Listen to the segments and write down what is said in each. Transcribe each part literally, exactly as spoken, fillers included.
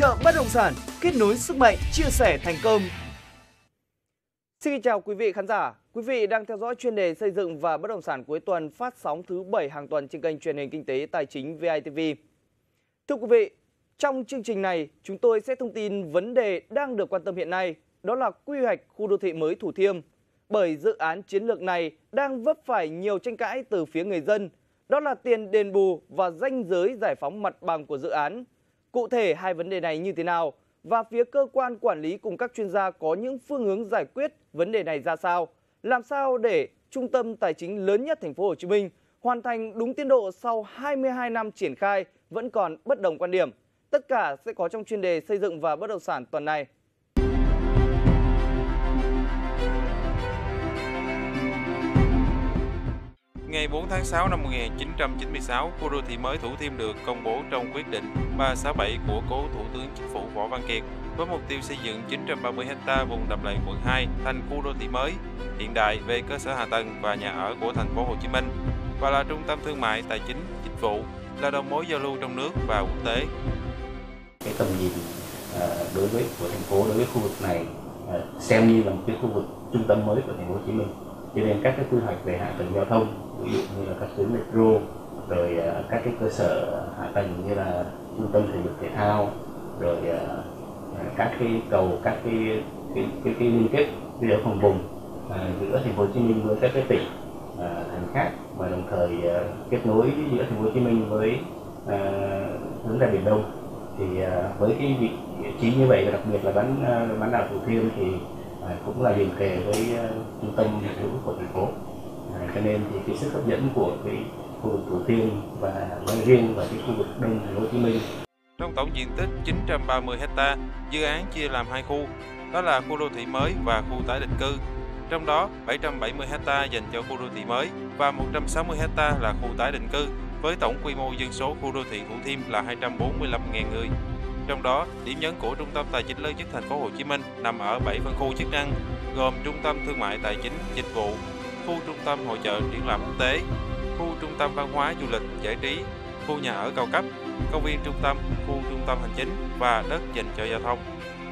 trợ bất động sản, kết nối sức mạnh, chia sẻ thành công. Xin chào quý vị khán giả. Quý vị đang theo dõi chuyên đề xây dựng và bất động sản cuối tuần phát sóng thứ bảy hàng tuần trên kênh truyền hình kinh tế tài chính vê i tê vê. Thưa quý vị, trong chương trình này, chúng tôi sẽ thông tin vấn đề đang được quan tâm hiện nay, đó là quy hoạch khu đô thị mới Thủ Thiêm. Bởi dự án chiến lược này đang vấp phải nhiều tranh cãi từ phía người dân, đó là tiền đền bù và ranh giới giải phóng mặt bằng của dự án. Cụ thể hai vấn đề này như thế nào và phía cơ quan quản lý cùng các chuyên gia có những phương hướng giải quyết vấn đề này ra sao? Làm sao để trung tâm tài chính lớn nhất thành phố Hồ Chí Minh hoàn thành đúng tiến độ sau hai mươi hai năm triển khai vẫn còn bất đồng quan điểm? Tất cả sẽ có trong chuyên đề xây dựng và bất động sản tuần này. Ngày bốn tháng sáu năm một nghìn chín trăm chín mươi sáu, khu đô thị mới Thủ Thiêm được công bố trong quyết định ba sáu bảy của cố Thủ tướng Chính phủ Võ Văn Kiệt với mục tiêu xây dựng chín trăm ba mươi héc ta vùng Đầm Lầy quận hai thành khu đô thị mới hiện đại về cơ sở hạ tầng và nhà ở của thành phố Hồ Chí Minh và là trung tâm thương mại, tài chính, dịch vụ, là đầu mối giao lưu trong nước và quốc tế. Cái tầm nhìn đối với của thành phố đối với khu vực này xem như là một cái khu vực trung tâm mới của thành phố Hồ Chí Minh. Cho nên các cái quy hoạch về hạ tầng giao thông, ví dụ như là các tuyến metro, rồi uh, các cái cơ sở hạ tầng như là trung tâm thể dục thể thao, rồi uh, các cái cầu, các cái cái cái, cái liên kết giao thông vùng uh, giữa thành phố Hồ Chí Minh với các cái tỉnh uh, thành khác, và đồng thời uh, kết nối giữa thành phố Hồ Chí Minh với uh, hướng ra biển Đông. Thì uh, với cái vị trí như vậy, và đặc biệt là bán uh, bán đảo Thủ Thiêm thì À, cũng là liền kề với uh, trung tâm thành phố của thành phố, à, cho nên thì cái sức hấp dẫn của cái khu vực Thủ Thiêm và nói riêng và cái khu vực đông thành phố Hồ Chí Minh. Trong tổng diện tích chín trăm ba mươi héc ta, dự án chia làm hai khu, đó là khu đô thị mới và khu tái định cư. Trong đó bảy trăm bảy mươi héc ta dành cho khu đô thị mới và một trăm sáu mươi héc ta là khu tái định cư, với tổng quy mô dân số khu đô thị Thủ Thiêm là hai trăm bốn mươi lăm nghìn người. Trong đó, điểm nhấn của trung tâm tài chính lớn nhất thành phố Hồ Chí Minh nằm ở bảy phân khu chức năng, gồm trung tâm thương mại tài chính, dịch vụ, khu trung tâm hội chợ triển lãm quốc tế, khu trung tâm văn hóa du lịch giải trí, khu nhà ở cao cấp, công viên trung tâm, khu trung tâm hành chính và đất dành cho giao thông.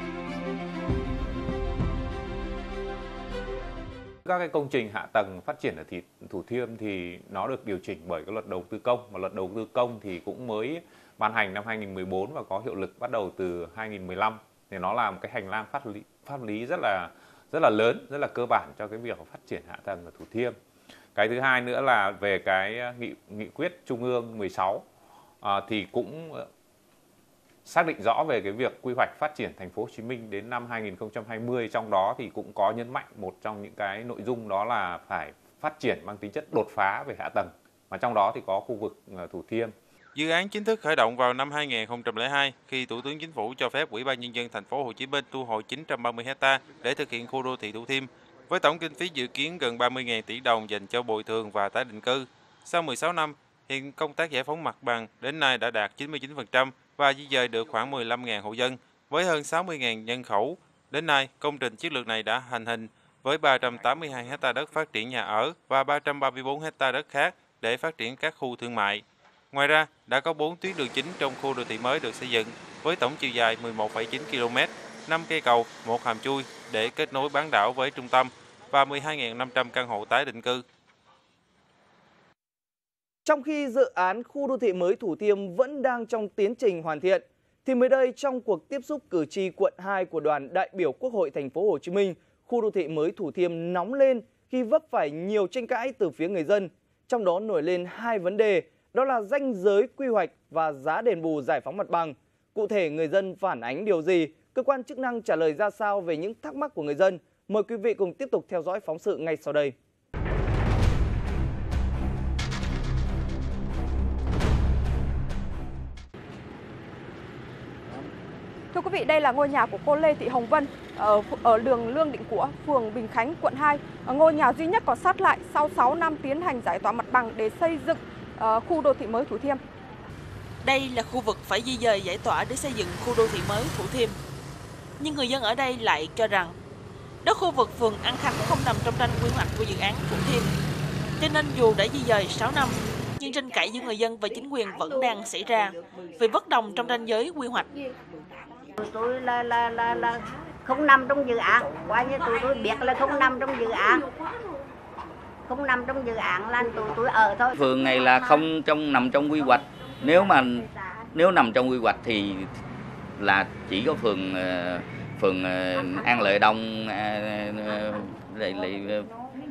Các cái công trình hạ tầng phát triển ở Thủ Thiêm thì nó được điều chỉnh bởi cái luật đầu tư công, và luật đầu tư công thì cũng mới ban hành năm hai nghìn không trăm mười bốn và có hiệu lực bắt đầu từ hai nghìn không trăm mười lăm. Thì nó là một cái hành lang pháp lý pháp lý rất là rất là lớn, rất là cơ bản cho cái việc phát triển hạ tầng ở Thủ Thiêm. Cái thứ hai nữa là về cái nghị nghị quyết Trung ương mười sáu à, thì cũng xác định rõ về cái việc quy hoạch phát triển thành phố Hồ Chí Minh đến năm hai nghìn không trăm hai mươi, trong đó thì cũng có nhấn mạnh một trong những cái nội dung đó là phải phát triển mang tính chất đột phá về hạ tầng, mà trong đó thì có khu vực Thủ Thiêm. Dự án chính thức khởi động vào năm hai nghìn không trăm lẻ hai khi Thủ tướng Chính phủ cho phép Ủy ban Nhân dân thành phố Hồ Chí Minh thu hồi chín trăm ba mươi héc ta để thực hiện khu đô thị Thủ Thiêm, với tổng kinh phí dự kiến gần ba mươi nghìn tỷ đồng dành cho bồi thường và tái định cư. Sau mười sáu năm, hiện công tác giải phóng mặt bằng đến nay đã đạt chín mươi chín phần trăm và di dời được khoảng mười lăm nghìn hộ dân với hơn sáu mươi nghìn nhân khẩu. Đến nay, công trình chiến lược này đã thành hình với ba trăm tám mươi hai héc ta đất phát triển nhà ở và ba trăm ba mươi tư héc ta đất khác để phát triển các khu thương mại. Ngoài ra, đã có bốn tuyến đường chính trong khu đô thị mới được xây dựng với tổng chiều dài mười một phẩy chín ki lô mét, năm cây cầu, một hầm chui để kết nối bán đảo với trung tâm và mười hai nghìn năm trăm căn hộ tái định cư. Trong khi dự án khu đô thị mới Thủ Thiêm vẫn đang trong tiến trình hoàn thiện, thì mới đây trong cuộc tiếp xúc cử tri quận hai của đoàn đại biểu Quốc hội thành phố Hồ Chí Minh, khu đô thị mới Thủ Thiêm nóng lên khi vấp phải nhiều tranh cãi từ phía người dân. Trong đó nổi lên hai vấn đề, đó là ranh giới quy hoạch và giá đền bù giải phóng mặt bằng. Cụ thể người dân phản ánh điều gì? Cơ quan chức năng trả lời ra sao về những thắc mắc của người dân? Mời quý vị cùng tiếp tục theo dõi phóng sự ngay sau đây. Thưa quý vị, đây là ngôi nhà của cô Lê Thị Hồng Vân ở, ở đường Lương Định Của, phường Bình Khánh, quận hai. Ngôi nhà duy nhất còn sót lại sau sáu năm tiến hành giải tỏa mặt bằng để xây dựng uh, khu đô thị mới Thủ Thiêm. Đây là khu vực phải di dời giải tỏa để xây dựng khu đô thị mới Thủ Thiêm. Nhưng người dân ở đây lại cho rằng đất khu vực phường An Khánh không nằm trong ranh quy hoạch của dự án Thủ Thiêm. Cho nên dù đã di dời sáu năm, nhưng tranh cãi giữa người dân và chính quyền vẫn đang xảy ra vì bất đồng trong ranh giới quy hoạch. Tụi tôi là là là là không nằm trong dự án, qua như tụi tôi biết là không nằm trong dự án, không nằm trong dự án là tụi tôi ở thôi. Phường này là không trong nằm trong quy hoạch. Nếu mà nếu nằm trong quy hoạch thì là chỉ có phường phường An Lợi Đông, lại lại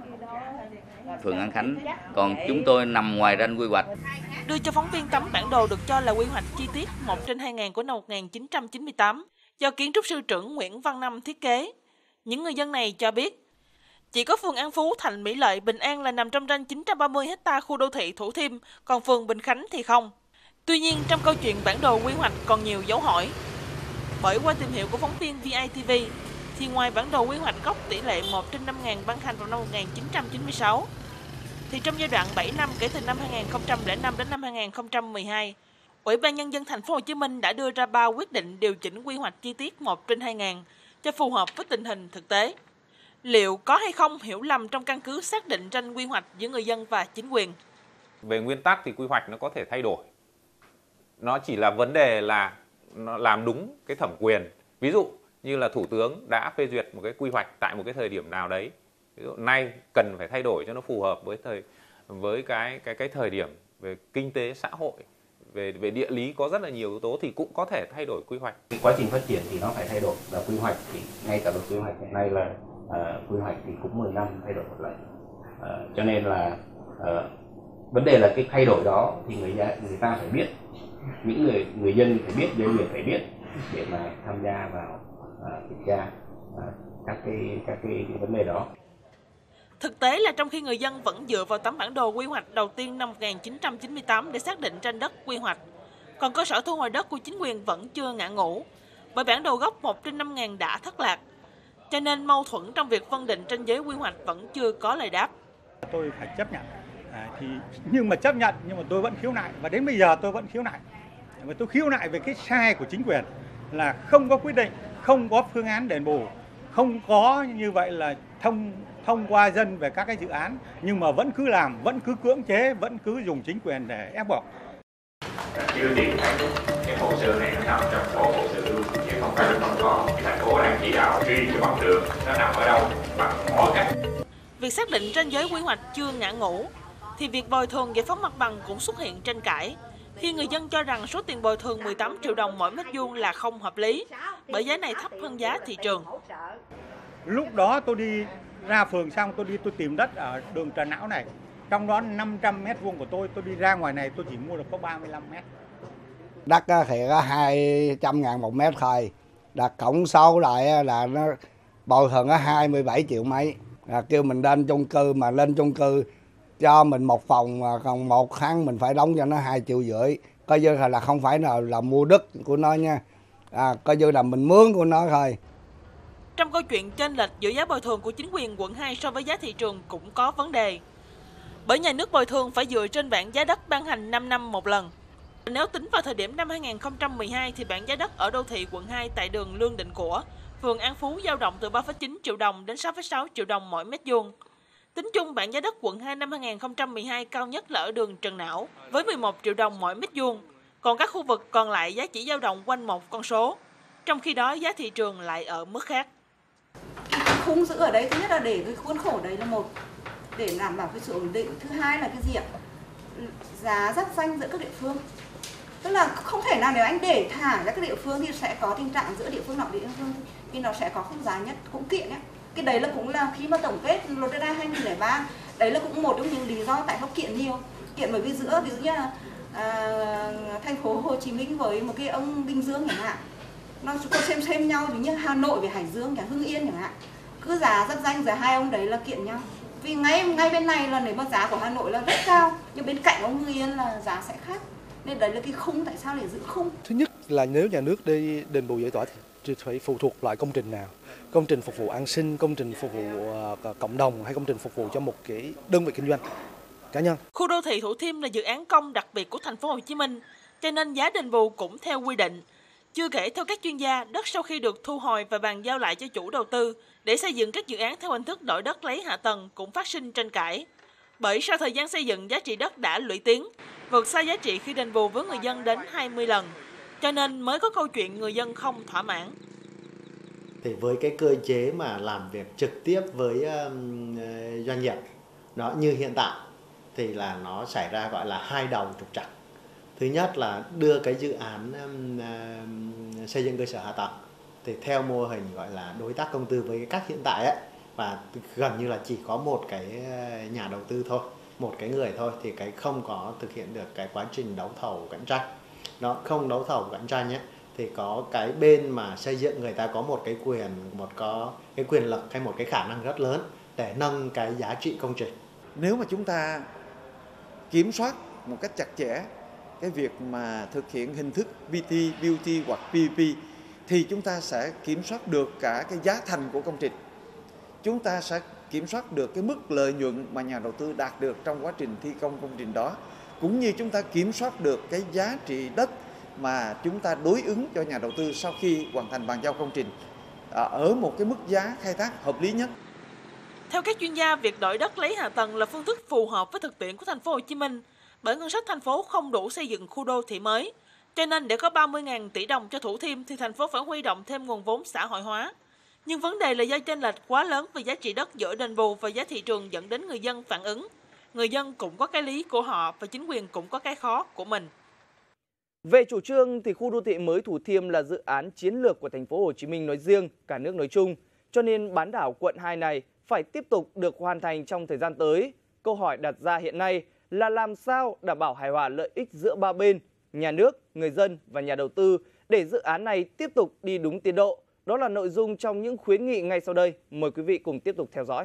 phường An Khánh, còn chúng tôi nằm ngoài ranh quy hoạch. Đưa cho phóng viên tấm bản đồ được cho là quy hoạch chi tiết một trên hai nghìn của năm một nghìn chín trăm chín mươi tám do kiến trúc sư trưởng Nguyễn Văn Năm thiết kế. Những người dân này cho biết, chỉ có phường An Phú, Thạnh Mỹ Lợi, Bình An là nằm trong ranh chín trăm ba mươi héc ta khu đô thị Thủ Thiêm, còn phường Bình Khánh thì không. Tuy nhiên, trong câu chuyện bản đồ quy hoạch còn nhiều dấu hỏi. Bởi qua tìm hiểu của phóng viên vê i tê vê, thì ngoài bản đồ quy hoạch gốc tỷ lệ một trên năm nghìn ban hành vào năm một nghìn chín trăm chín mươi sáu, thì trong giai đoạn bảy năm kể từ năm hai nghìn không trăm lẻ năm đến năm hai nghìn không trăm mười hai, Ủy ban Nhân dân Thành phố Hồ Chí Minh đã đưa ra ba quyết định điều chỉnh quy hoạch chi tiết một trên hai nghìn cho phù hợp với tình hình thực tế. Liệu có hay không hiểu lầm trong căn cứ xác định ranh quy hoạch giữa người dân và chính quyền? Về nguyên tắc thì quy hoạch nó có thể thay đổi. Nó chỉ là vấn đề là nó làm đúng cái thẩm quyền. Ví dụ như là Thủ tướng đã phê duyệt một cái quy hoạch tại một cái thời điểm nào đấy. Ví dụ nay cần phải thay đổi cho nó phù hợp với thời với cái cái cái thời điểm về kinh tế xã hội, về về địa lý có rất là nhiều yếu tố thì cũng có thể thay đổi quy hoạch. Cái quá trình phát triển thì nó phải thay đổi, và quy hoạch thì ngay cả luật quy hoạch hiện nay là uh, quy hoạch thì cũng mười năm thay đổi một lần. Uh, cho nên là uh, vấn đề là cái thay đổi đó thì người người ta phải biết, những người người dân phải biết, doanh nghiệp phải biết để mà tham gia vào uh, kiểm tra uh, các cái các cái, cái vấn đề đó. Thực tế là trong khi người dân vẫn dựa vào tấm bản đồ quy hoạch đầu tiên năm một nghìn chín trăm chín mươi tám để xác định ranh đất quy hoạch, còn cơ sở thu hồi đất của chính quyền vẫn chưa ngã ngũ, bởi bản đồ gốc một trên năm nghìn đã thất lạc. Cho nên mâu thuẫn trong việc phân định ranh giới quy hoạch vẫn chưa có lời đáp. Tôi phải chấp nhận, à, thì nhưng mà chấp nhận nhưng mà tôi vẫn khiếu nại, và đến bây giờ tôi vẫn khiếu nại. Và tôi khiếu nại về cái sai của chính quyền là không có quyết định, không có phương án đền bù, không có như vậy là thông thông qua dân về các cái dự án, nhưng mà vẫn cứ làm, vẫn cứ cưỡng chế, vẫn cứ dùng chính quyền để ép buộc. Chưa tìm thấy cái hồ sơ này nó nằm trong bộ hồ sơ lưu, chứ không phải là không có. Thành phố đang chỉ đạo truy cái mặt đường nó nằm ở đâu bằng mọi cách. Việc xác định ranh giới quy hoạch chưa ngã ngũ, thì việc bồi thường giải phóng mặt bằng cũng xuất hiện tranh cãi. Khi người dân cho rằng số tiền bồi thường mười tám triệu đồng mỗi mét vuông là không hợp lý, bởi giá này thấp hơn giá thị trường. Lúc đó tôi đi ra phường xong tôi đi tôi tìm đất ở đường Trần Não này, trong đó năm trăm mét vuông của tôi, tôi đi ra ngoài này tôi chỉ mua được có ba mươi lăm mét. Đất thì có hai trăm ngàn một mét thôi, đặt cộng số lại là nó bồi thường có hai mươi bảy triệu mấy. À, kêu mình lên chung cư, mà lên chung cư cho mình một phòng, mà còn một tháng mình phải đóng cho nó hai triệu rưỡi. Coi như là không phải là, là mua đất của nó nha, à, coi như là mình mướn của nó thôi. Trong câu chuyện chênh lệch giữa giá bồi thường của chính quyền quận hai so với giá thị trường cũng có vấn đề. Bởi nhà nước bồi thường phải dựa trên bảng giá đất ban hành năm năm một lần. Nếu tính vào thời điểm năm hai nghìn không trăm mười hai thì bảng giá đất ở đô thị quận hai tại đường Lương Định Của, phường An Phú dao động từ ba phẩy chín triệu đồng đến sáu phẩy sáu triệu đồng mỗi mét vuông. Tính chung bảng giá đất quận hai năm hai nghìn không trăm mười hai cao nhất là ở đường Trần Não với mười một triệu đồng mỗi mét vuông, còn các khu vực còn lại giá chỉ dao động quanh một con số. Trong khi đó giá thị trường lại ở mức khác. Khung giữ ở đây thứ nhất là để cái khuôn khổ đấy là một, để đảm bảo cái sự ổn định. Thứ hai là cái gì ạ? Giá giáp danh giữa các địa phương. Tức là không thể nào nếu anh để thả ra các địa phương thì sẽ có tình trạng giữa địa phương nọ địa phương thì nó sẽ có khung giá nhất, cũng kiện ấy. Cái đấy là cũng là khi mà tổng kết luật đất đai hai nghìn không trăm lẻ ba, đấy là cũng một trong những lý do tại sao kiện nhiều. Kiện bởi vì giữa ví dụ như là à, thành phố Hồ Chí Minh với một cái ông Bình Dương chẳng hạn, nó có xem xem nhau, ví như Hà Nội với Hải Dương chẳng Hưng Yên chẳng hạn, cứ giá giáp danh giữa hai ông đấy là kiện nhau. Vì ngay ngay bên này là nếu mà giá của Hà Nội là rất cao, nhưng bên cạnh ông Hưng Yên là giá sẽ khác. Nên đấy là cái khung, tại sao để giữ khung. Thứ nhất là nếu nhà nước đi đền bù giải tỏa thì phải phụ thuộc lại công trình nào. Công trình phục vụ an sinh, công trình phục vụ uh, cộng đồng, hay công trình phục vụ cho một cái đơn vị kinh doanh cá nhân. Khu đô thị Thủ Thiêm là dự án công đặc biệt của thành phố Hồ Chí Minh, cho nên giá đền bù cũng theo quy định. Chưa kể theo các chuyên gia, đất sau khi được thu hồi và bàn giao lại cho chủ đầu tư để xây dựng các dự án theo hình thức đổi đất lấy hạ tầng cũng phát sinh tranh cãi. Bởi sau thời gian xây dựng, giá trị đất đã lũy tiến, vượt xa giá trị khi đền bù với người dân đến hai mươi lần. cho nên mới có câu chuyện người dân không thỏa mãn. Thì với cái cơ chế mà làm việc trực tiếp với um, doanh nghiệp nó như hiện tại thì là nó xảy ra gọi là hai đầu trục trặc. Thứ nhất là đưa cái dự án um, uh, xây dựng cơ sở hạ tầng thì theo mô hình gọi là đối tác công tư với các hiện tại ấy, và gần như là chỉ có một cái nhà đầu tư thôi, một cái người thôi, thì cái không có thực hiện được cái quá trình đấu thầu cạnh tranh. Nó không đấu thầu cạnh tranh ấy, thì có cái bên mà xây dựng người ta có một cái quyền, một có cái quyền lực hay một cái khả năng rất lớn để nâng cái giá trị công trình. Nếu mà chúng ta kiểm soát một cách chặt chẽ cái việc mà thực hiện hình thức bê tê, bê ô tê hoặc pê pê pê thì chúng ta sẽ kiểm soát được cả cái giá thành của công trình. Chúng ta sẽ kiểm soát được cái mức lợi nhuận mà nhà đầu tư đạt được trong quá trình thi công công trình đó, cũng như chúng ta kiểm soát được cái giá trị đất mà chúng ta đối ứng cho nhà đầu tư sau khi hoàn thành bàn giao công trình ở một cái mức giá khai thác hợp lý nhất. Theo các chuyên gia, việc đổi đất lấy hạ tầng là phương thức phù hợp với thực tiễn của thành phố Hồ Chí Minh, bởi ngân sách thành phố không đủ xây dựng khu đô thị mới. Cho nên để có ba mươi nghìn tỷ đồng cho Thủ Thiêm thì thành phố phải huy động thêm nguồn vốn xã hội hóa. Nhưng vấn đề là do chênh lệch quá lớn về giá trị đất giữa đền bù và giá thị trường dẫn đến người dân phản ứng. Người dân cũng có cái lý của họ và chính quyền cũng có cái khó của mình. Về chủ trương thì khu đô thị mới Thủ Thiêm là dự án chiến lược của thành phố Hồ Chí Minh nói riêng, cả nước nói chung, cho nên bán đảo quận hai này phải tiếp tục được hoàn thành trong thời gian tới. Câu hỏi đặt ra hiện nay là làm sao đảm bảo hài hòa lợi ích giữa ba bên, nhà nước, người dân và nhà đầu tư để dự án này tiếp tục đi đúng tiến độ. Đó là nội dung trong những khuyến nghị ngay sau đây. Mời quý vị cùng tiếp tục theo dõi.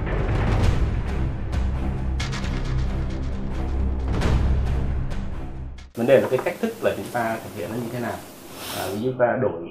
Vấn đề là cái cách thức là chúng ta thực hiện nó như thế nào. À, ví dụ ta đổi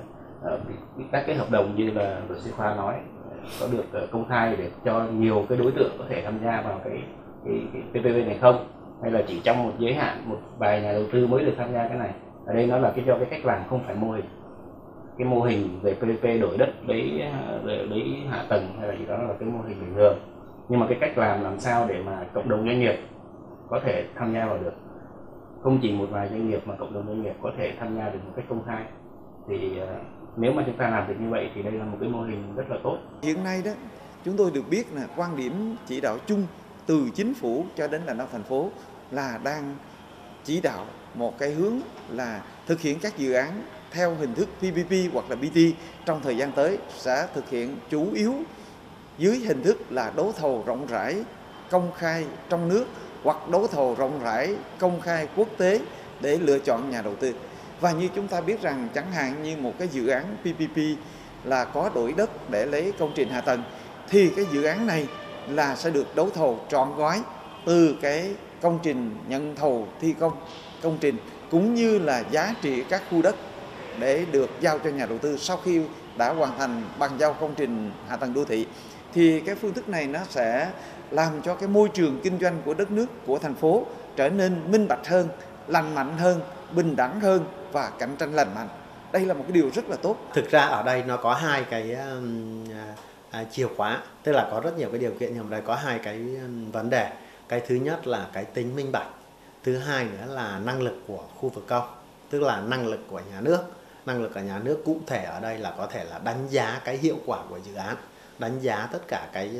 uh, các cái hợp đồng như là luật sư Khoa nói có được uh, công khai để cho nhiều cái đối tượng có thể tham gia vào cái, cái, cái pê pê pê này không, hay là chỉ trong một giới hạn một vài nhà đầu tư mới được tham gia cái này. Ở đây nó là cái do cái cách làm không phải mô hình. Cái mô hình về pê pê pê đổi đất lấy lấy hạ tầng hay là gì đó là cái mô hình bình thường, nhưng mà cái cách làm làm sao để mà cộng đồng doanh nghiệp có thể tham gia vào được, không chỉ một vài doanh nghiệp mà cộng đồng doanh nghiệp có thể tham gia được một cách công khai, thì uh, nếu mà chúng ta làm được như vậy thì đây là một cái mô hình rất là tốt. Hiện nay đó chúng tôi được biết là quan điểm chỉ đạo chung từ chính phủ cho đến lãnh đạo thành phố là đang chỉ đạo một cái hướng là thực hiện các dự án theo hình thức pê pê pê hoặc là bê tê trong thời gian tới sẽ thực hiện chủ yếu dưới hình thức là đấu thầu rộng rãi, công khai trong nước hoặc đấu thầu rộng rãi, công khai quốc tế để lựa chọn nhà đầu tư. Và như chúng ta biết rằng chẳng hạn như một cái dự án pê pê pê là có đổi đất để lấy công trình hạ tầng thì cái dự án này là sẽ được đấu thầu trọn gói từ cái công trình nhận thầu thi công công trình cũng như là giá trị các khu đất để được giao cho nhà đầu tư sau khi đã hoàn thành bàn giao công trình hạ tầng đô thị. Thì cái phương thức này nó sẽ làm cho cái môi trường kinh doanh của đất nước, của thành phố trở nên minh bạch hơn, lành mạnh hơn, bình đẳng hơn và cạnh tranh lành mạnh. Đây là một cái điều rất là tốt. Thực ra ở đây nó có hai cái um, à, chìa khóa, tức là có rất nhiều cái điều kiện, nhưng mà đây có hai cái um, vấn đề. Cái thứ nhất là cái tính minh bạch, thứ hai nữa là năng lực của khu vực công, tức là năng lực của nhà nước. Năng lực của nhà nước cụ thể ở đây là có thể là đánh giá cái hiệu quả của dự án, đánh giá tất cả cái,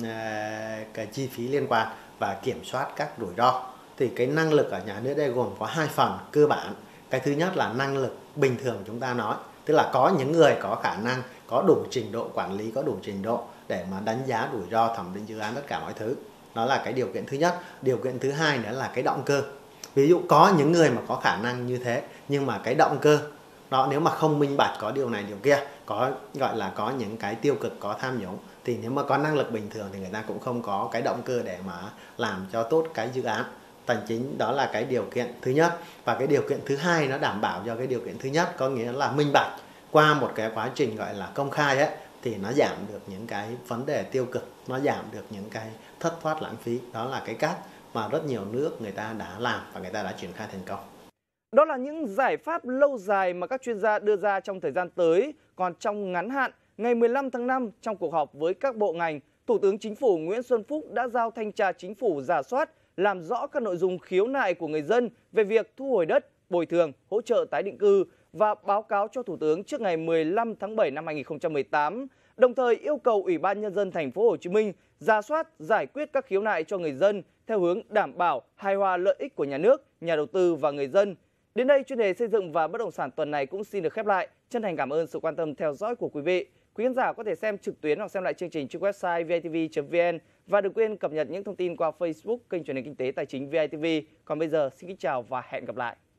cái chi phí liên quan và kiểm soát các rủi ro. Thì cái năng lực ở nhà nước đây gồm có hai phần cơ bản. Cái thứ nhất là năng lực bình thường chúng ta nói, tức là có những người có khả năng, có đủ trình độ quản lý, có đủ trình độ để mà đánh giá rủi ro, thẩm định dự án, tất cả mọi thứ. Đó là cái điều kiện thứ nhất. Điều kiện thứ hai nữa là cái động cơ. Ví dụ có những người mà có khả năng như thế, nhưng mà cái động cơ đó nếu mà không minh bạch, có điều này điều kia, có gọi là có những cái tiêu cực, có tham nhũng, thì nếu mà có năng lực bình thường thì người ta cũng không có cái động cơ để mà làm cho tốt cái dự án. Thành chính đó là cái điều kiện thứ nhất. Và cái điều kiện thứ hai nó đảm bảo cho cái điều kiện thứ nhất, có nghĩa là minh bạch qua một cái quá trình gọi là công khai ấy, thì nó giảm được những cái vấn đề tiêu cực, nó giảm được những cái thất thoát lãng phí. Đó là cái cách mà rất nhiều nước người ta đã làm và người ta đã triển khai thành công. Đó là những giải pháp lâu dài mà các chuyên gia đưa ra trong thời gian tới. Còn trong ngắn hạn, ngày mười lăm tháng năm, trong cuộc họp với các bộ ngành, Thủ tướng Chính phủ Nguyễn Xuân Phúc đã giao Thanh tra Chính phủ rà soát, làm rõ các nội dung khiếu nại của người dân về việc thu hồi đất, bồi thường, hỗ trợ tái định cư và báo cáo cho Thủ tướng trước ngày mười lăm tháng bảy năm hai nghìn không trăm mười tám. Đồng thời yêu cầu Ủy ban Nhân dân thành phố Hồ Chí Minh rà soát, giải quyết các khiếu nại cho người dân theo hướng đảm bảo hài hòa lợi ích của nhà nước, nhà đầu tư và người dân. Đến đây, chuyên đề xây dựng và bất động sản tuần này cũng xin được khép lại. Chân thành cảm ơn sự quan tâm theo dõi của quý vị. Quý khán giả có thể xem trực tuyến hoặc xem lại chương trình trên website v i t v chấm v n và đừng quên cập nhật những thông tin qua Facebook kênh Truyền hình Kinh tế Tài chính vê i tê vê. Còn bây giờ, xin kính chào và hẹn gặp lại.